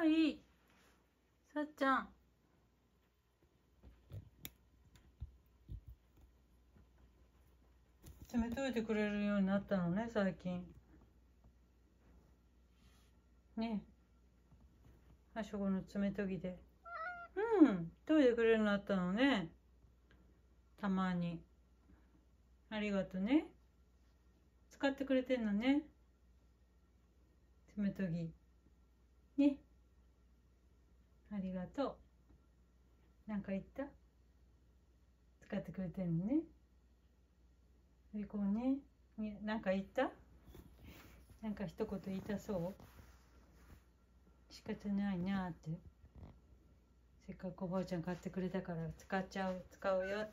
早い。さっちゃん。詰めといてくれるようになったのね、最近。ね。あそこの爪研ぎで。研いでくれるようになったのね。たまに。ありがとね。使ってくれてんのね。爪研ぎ。ね。ありがとう。なんか言った？使ってくれてんのね。こうね。なんか言った？なんか一言言いたそう？仕方ないなって。せっかくおばあちゃん買ってくれたから使うよって。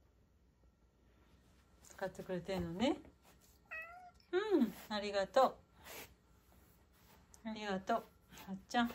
使ってくれてんのね。ありがとう。ありがとう。はっちゃん。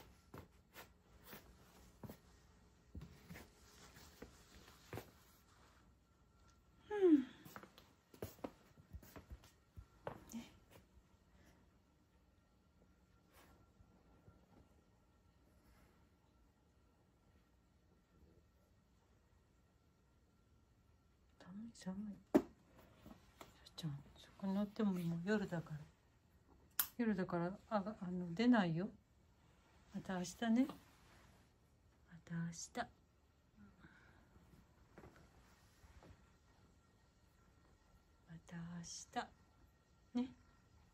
寒い。さっちゃん、そこに乗ってももう夜だから。夜だから出ないよ。また明日ね。また明日。また明日。ね。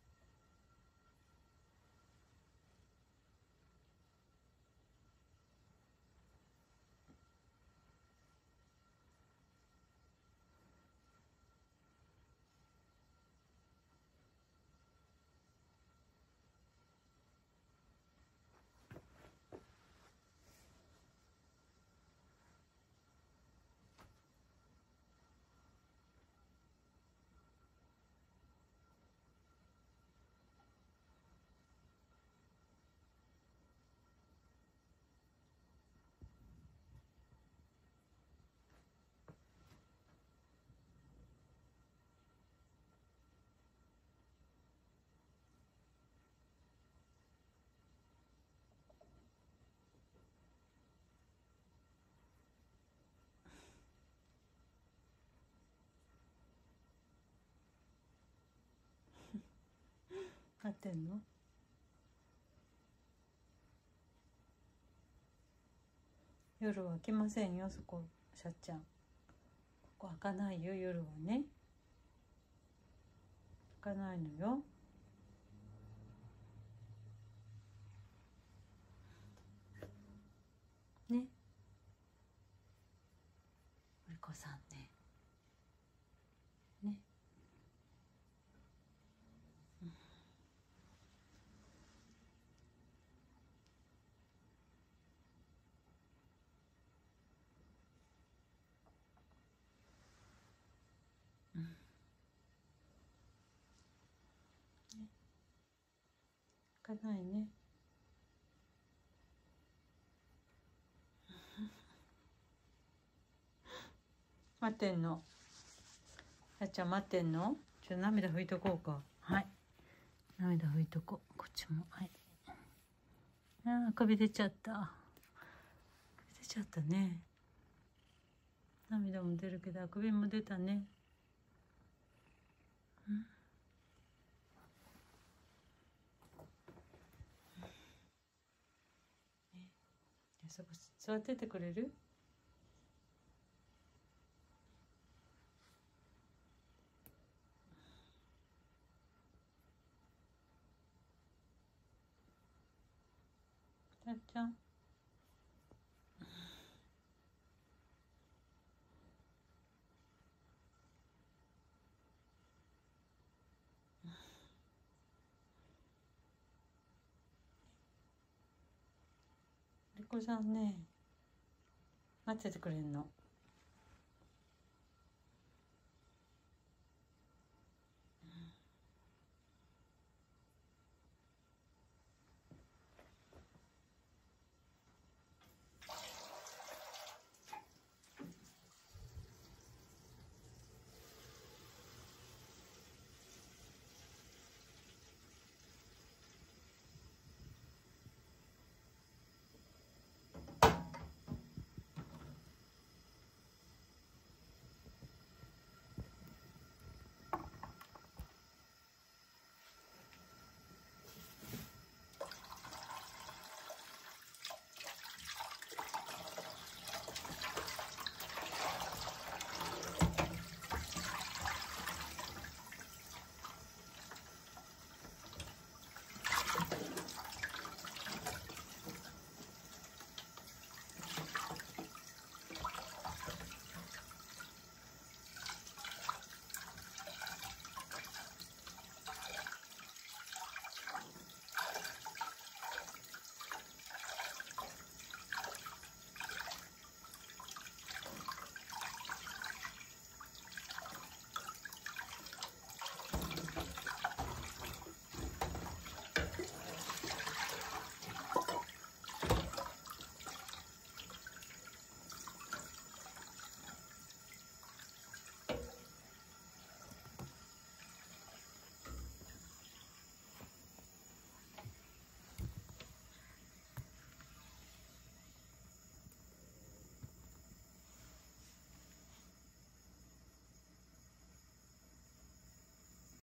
待ってんの？夜は開けませんよ、そこ、さっちゃん。ここ開かないよ、夜はね。開かないのよ。ね。おいこさんね。ね。開かないね。待ってんの。さっちゃん待ってんの？涙拭いとこうか。はい。涙拭いとこう。こっちも。はい。首出ちゃった。出ちゃったね。涙も出るけど、あくびも出たね。そこ座っててくれる？さっちゃん。りこさんね、待っててくれんの。